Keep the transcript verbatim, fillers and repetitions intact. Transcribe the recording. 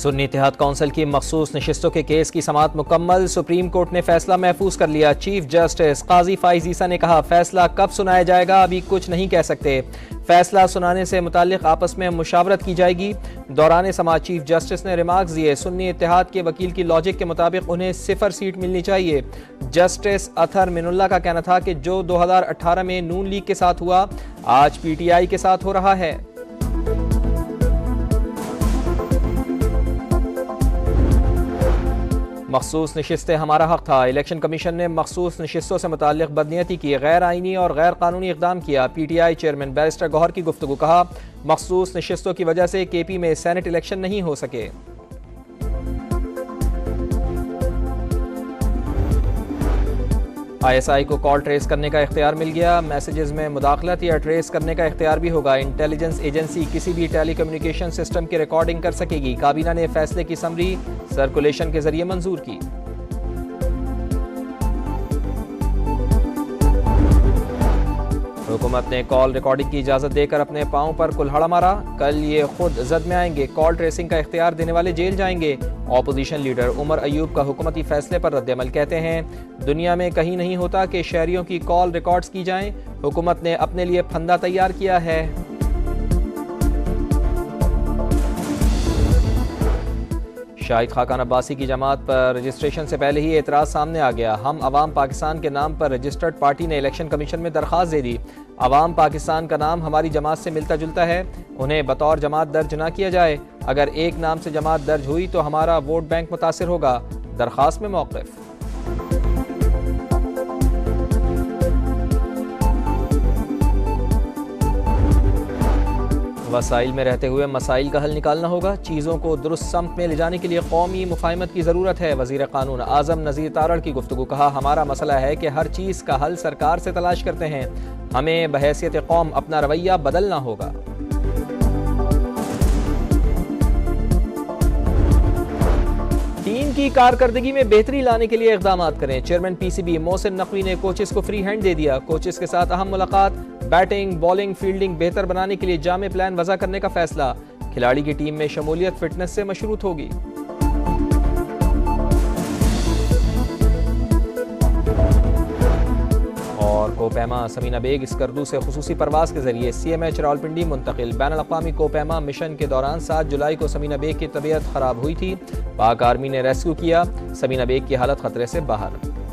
सुन्नी इत्तेहाद council की मखसूस नशिस्तों के केस की समाअत मुकम्मल। सुप्रीम कोर्ट ने फैसला महफूज कर लिया। चीफ जस्टिस काजी फाइज ईसा ने कहा, फैसला कब सुनाया जाएगा अभी कुछ नहीं कह सकते। फैसला सुनाने से मुताल्लिक आपस में मुशावरत की जाएगी। दौरान समाअत चीफ जस्टिस ने रिमार्क्स दिए, सुन्नी इत्तेहाद के वकील की लॉजिक के मुताबिक उन्हें सिफर सीट मिलनी चाहिए। जस्टिस अथर मिनुल्लाह का कहना था कि जो दो हजार अठारह में नून लीग के साथ हुआ आज पी टी आई के साथ हो रहा है। मखसूस नशिस्तें हमारा हक था। इलेक्शन कमीशन ने मखसूस नशिस्तों से मुताल्लिक बदनीयती की, गैर आइनी और गैर कानूनी इकदाम किया। P T I chairman barrister Gohar की गुफ्तगू, कहा मखसूस नशिस्तों की वजह से के पी में सेनेट इलेक्शन नहीं हो सके। आई एस आई को कॉल ट्रेस करने का इख्तियार मिल गया। मैसेजेस में मुदाखलत या ट्रेस करने का इख्तियार भी होगा। इंटेलिजेंस एजेंसी किसी भी टेली कम्युनिकेशन सिस्टम की रिकॉर्डिंग कर सकेगी। काबीना ने फैसले की समरी सर्कुलेशन के जरिए मंजूर की। हुकूमत ने कॉल रिकॉर्डिंग की इजाजत देकर अपने पांव पर कुल्हाड़ा मारा। कल ये खुद जद में आएंगे। कॉल ट्रेसिंग का इख्तियार देने वाले जेल जाएंगे। ऑपोजिशन लीडर उमर अयूब का हुकूमती फैसले पर रद्द-ए-अमल, कहते हैं दुनिया में कहीं नहीं होता कि शहरियों की कॉल रिकॉर्ड्स की जाएं। हुकूमत ने अपने लिए फंदा तैयार किया है। शाहिद खाकान अब्बासी की जमात पर रजिस्ट्रेशन से पहले ही एतराज़ सामने आ गया। हम अवाम पाकिस्तान के नाम पर रजिस्टर्ड पार्टी ने इलेक्शन कमीशन में दरख्वास्त दे दी। अवाम पाकिस्तान का नाम हमारी जमात से मिलता जुलता है, उन्हें बतौर जमात दर्ज ना किया जाए। अगर एक नाम से जमात दर्ज हुई तो हमारा वोट बैंक मुतासिर होगा। दरख्वास्त में मौक़िफ़। वसाइल में रहते हुए मसाइल का हल निकालना होगा। चीज़ों को दुरुस्त सम्त में ले जाने के लिए कौमी मुफाहिमत की ज़रूरत है। वज़ीर क़ानून आज़म नज़ीर तारड़ की गुफ्तगू, कहा हमारा मसला है कि हर चीज़ का हल सरकार से तलाश करते हैं। हमें बहैसियत कौम अपना रवैया बदलना होगा। टीम की कारकर्दगी में बेहतरी लाने के लिए इक़दाम करें। Chairman P C B Mohsin Naqvi ने कोचेस को फ्री हैंड दे दिया। कोचेस के साथ अहम मुलाकात। बैटिंग, बॉलिंग, फील्डिंग बेहतर बनाने के लिए जामे प्लान वज़ा करने का फैसला। खिलाड़ी की टीम में शमूलियत फिटनेस से मशरूत होगी। और कोपैमा समीना बेग स्कर्दू से खुसूसी परवाज के जरिए सी एम एच रावलपिंडी मुंतकिल। बैनुल-अक़वामी कोपैमा मिशन के दौरान सात जुलाई को समीना बेग की तबीयत खराब हुई थी। पाक आर्मी ने रेस्क्यू किया। समीना बेग की हालत खतरे से बाहर।